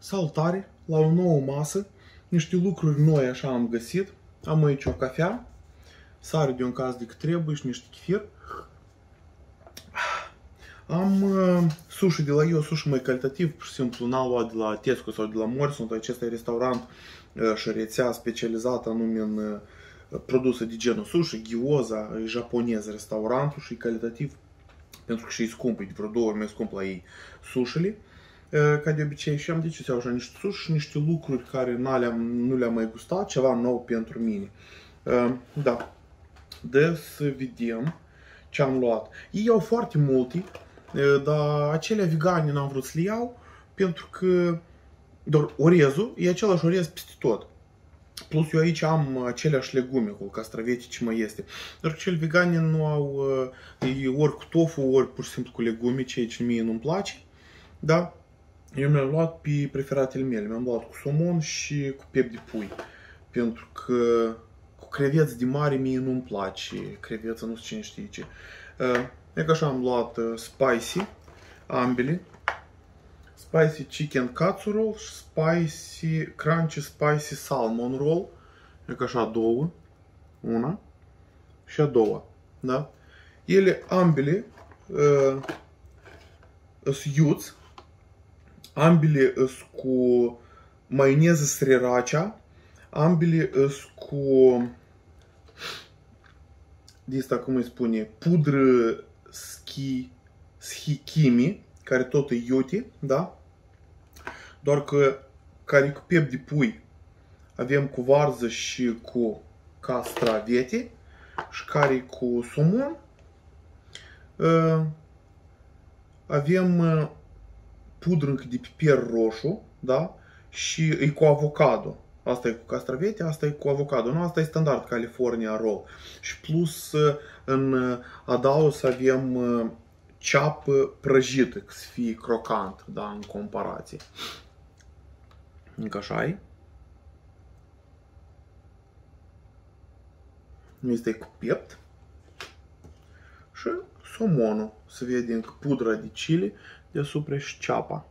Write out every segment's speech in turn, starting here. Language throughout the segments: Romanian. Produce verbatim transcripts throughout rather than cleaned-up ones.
Salutare la o nouă masă, niște lucruri noi așa am găsit. Am aici o cafea, sare de un caz de cât trebuie și niște chefir. Am uh, sushi de la eu, sushi mai calitativ, pur și simplu n-am luat de la Tesco sau de la Morrison. Acesta e restaurant uh, și rețea specializată anume în uh, produse de genul sushi, gyoza, e japonez restaurantul și e calitativ pentru că și e scump, e de vreo două ori mai scump la ei sushi-le. Ca de obicei, și am decis așa niște sushi și niște lucruri care nu le-am mai gustat, ceva nou pentru mine. Da, de să vedem ce am luat. Ei au foarte multe, dar acelea vegane n-am vrut să le iau, pentru că doar orezul e același orez peste tot. Plus eu aici am aceleași legume cu castravete ce mai este. Dar cele vegane nu au, e ori cu tofu, ori pur și simplu cu legume, ceea ce mie nu-mi place. Da? Eu mi-am luat pe preferatele mele, mi-am luat cu somon și cu piept de pui. Pentru că cu creveți de mare mie nu-mi place, creveța nu știu cine știe ce. E că așa am luat spicy, ambele. Spicy chicken katsu roll și spicy, crunchy spicy salmon roll. E că așa două, una și a doua, da? Ele ambele uh, sunt iuți. Ambele sunt cu maioneză sriracha, ambele sunt cu, de asta cum îi spune, pudră schi, schikimi, care tot e iute, da? Doar că care cu piept de pui avem cu varză și cu castravete și care cu somon avem pudră încă de piper roșu, da? Și e cu avocado. Asta e cu castravete, asta e cu avocado. Nu, asta e standard California roll. Și plus în adaos avem ceapă prăjită, ca să fie crocant, da, în comparație. Încă așa e. Este cu piept. Și somonul. Se vede încă pudra de chili deasupra și ceapa.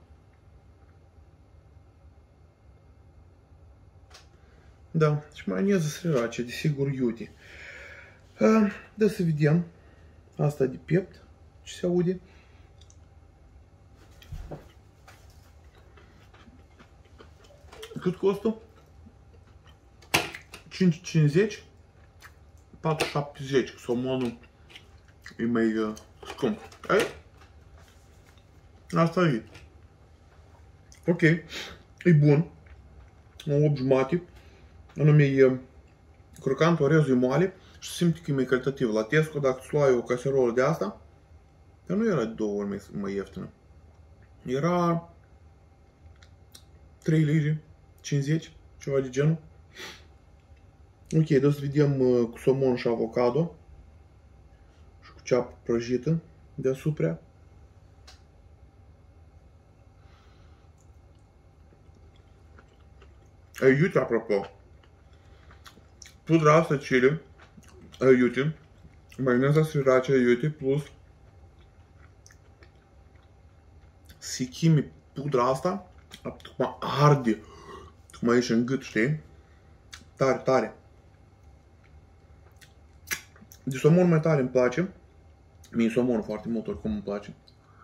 Da, și maioneză sriracha, desigur iute. Da să vedem. Asta de piept, ce se aude. Cât costă? cinci cincizeci, patru șaptezeci. Somonul e mai uh, scump. Ei? Asta e. Ok. E bun. Un opt jumate. Anume e crocant, orezul e moale și simte că e mai calitativ. La Tesco, dacă îți luai o caserolă de asta, dar nu era de două ori mai, mai ieftină. Era trei lire cincizeci, ceva de genul. Ok, dă să vedem cu somon și avocado și cu ceapă prăjită deasupra. E iute, apropo. Pudra asta chili e iute. Maioneza sriracha e iute, plus schikimi, pudra asta tocmai arde, tocmai ieși în gât, știi? Tare, tare. De somon mai tare îmi place. Mie somonul foarte mult, oricum îmi place.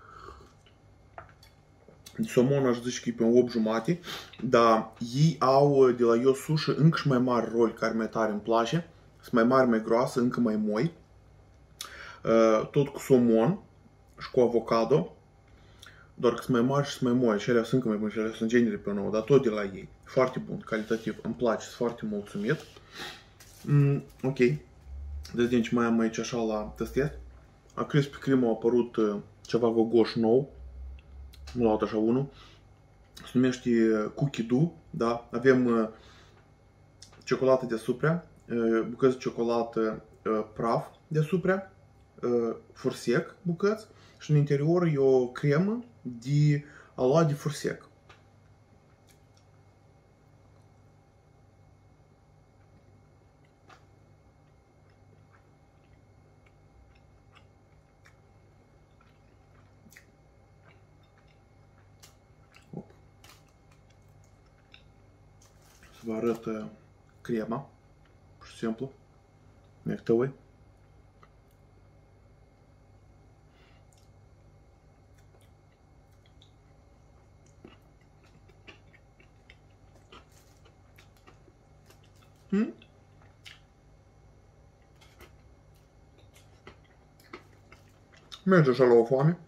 De somon aș zice că e pe un opt jumate, dar ei au de la eu sushi încă și mai mari roli care mai tare îmi place. Sunt mai mari, mai groase, încă mai moi. Tot cu somon și cu avocado. Doar că sunt mai mari și sunt mai moi și alea sunt încă mai bune și alea sunt genere pe nou, dar tot de la ei. Foarte bun, calitativ, îmi place, sunt foarte mulțumit. Mm, ok. Deci ce mai am aici așa la testez. A Krispy Kreme a apărut ceva gogoș nou. Am luat așa unul. Se numește Cookie Dough, da? Avem ciocolată deasupra, bucăți de ciocolată praf deasupra, fursec bucăți și în interior e o cremă de aluat de fursec. vă arăt uh, crema, pur și simplu. Як ви? Hmm? Merge așa la o foame.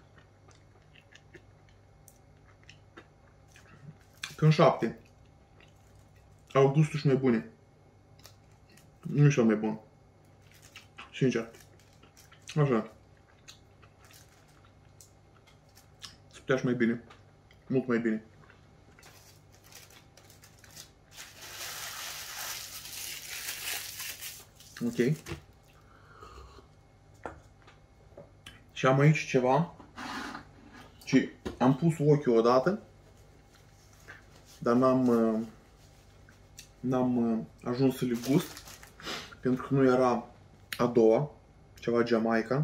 Când șapte. Au gusturi mai bune. Nu e cel mai bun. Sincer. Așa. Se putea și mai bine. Mult mai bine. Ok. Și am aici ceva. Și am pus ochiul odată. Dar n-am n-am ajuns să le gust. Pentru că nu era a doua. Ceva Jamaica.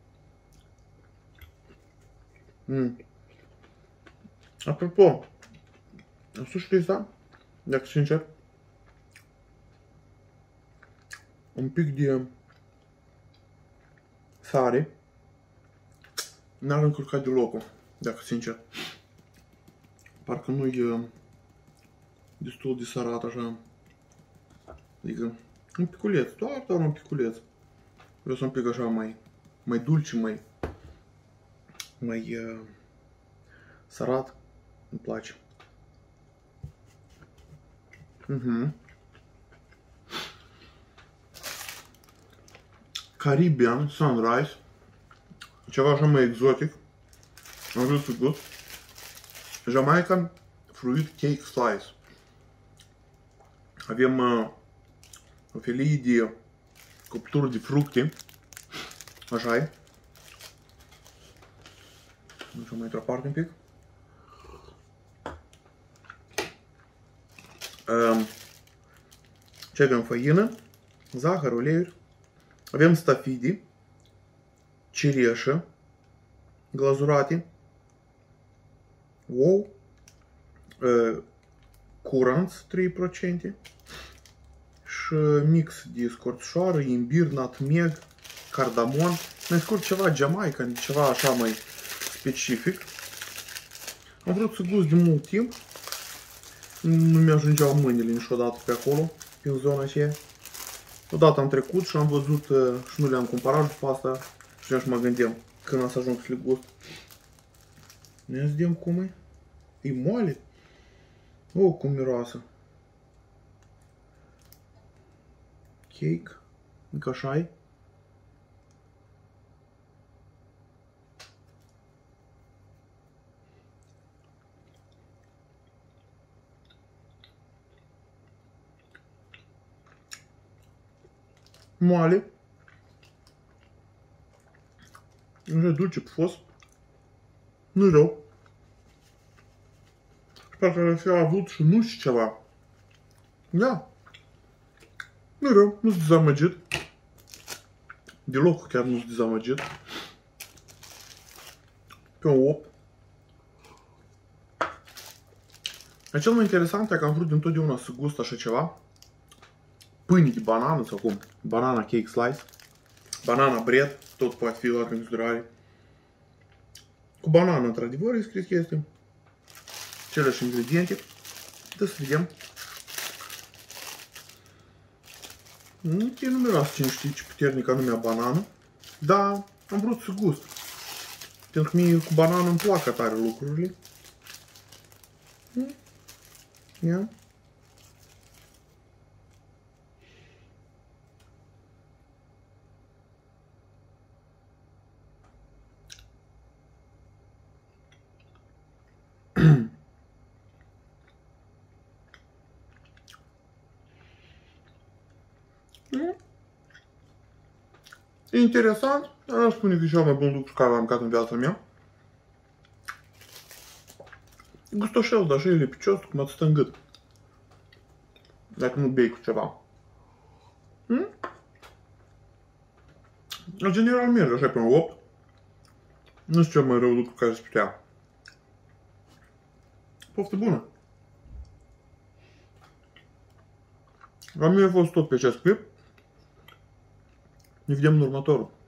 Mm. Apropo, sushi ăsta, dacă sincer, un pic de sare n-ar încurca deloc, dacă sincer. Parcă nu e destul de sărat așa. Adică un piculeț, doar, doar un piculeț. Vreau să un pic așa mai, mai dulce, mai, mai uh, sărat. Îmi place. Uh-huh. Caribbean Sunrise. Ceva așa mai exotic. Am vrut să gust. Jamaican Fruit Cake Slice. Avem uh, o felie de cupturi de fructe. Așa e. Nu știu mai într-o parte un pic. Um, ce avem? Făină, zahăr, uleiuri. Avem stafidi, cireșă, glazurate, ou, uh, curanți trei la sută și mix de scorțișoară, imbir, nutmeg, cardamon. Mai scurt ceva Jamaica, ceva așa mai specific. Am vrut să gust de mult timp. Nu mi-ajungeau mâinile niciodată pe acolo, prin zona aceea. Odată am trecut și am văzut și nu le-am cumpărat după asta și și mă gândeam când o să ajung să le gust. Ne vedem cum e. E moale. Oh, cum miroasă. Cake. Încă așa e. Moale. Așa dulce pufos. Nu-i rău. Și parcă ar fi avut și nu știu ceva. Da. Nu-i rău, nu-s dezamăgit. Deloc chiar nu-s dezamăgit. Pe un opt. Dar cel mai interesant e că am vrut dintotdeauna să gust așa ceva. Pâine de banană sau cum? Banana cake slice. Banana bread, tot poate fi luat în considerare. Cu banană, într-adevăr, e scris că este. Celeși ingrediente. Dă să vedem. Nu miroase cine știe ce puternic anume banană. Dar am vrut să gust. Pentru că mie cu banană îmi plac tare lucrurile. Ia. E interesant, dar nu spune că e cel mai bun lucru care l-am mâncat în viața mea. E gustoșel, dar așa e lipicios, cum ați stă în gât. Dacă nu bei cu ceva. Hmm? În general merge așa pe un opt. Nu știu cel mai rău lucru care se putea. Poftă bună! La mine a fost tot pe acest clip. Ne vedem în următorul.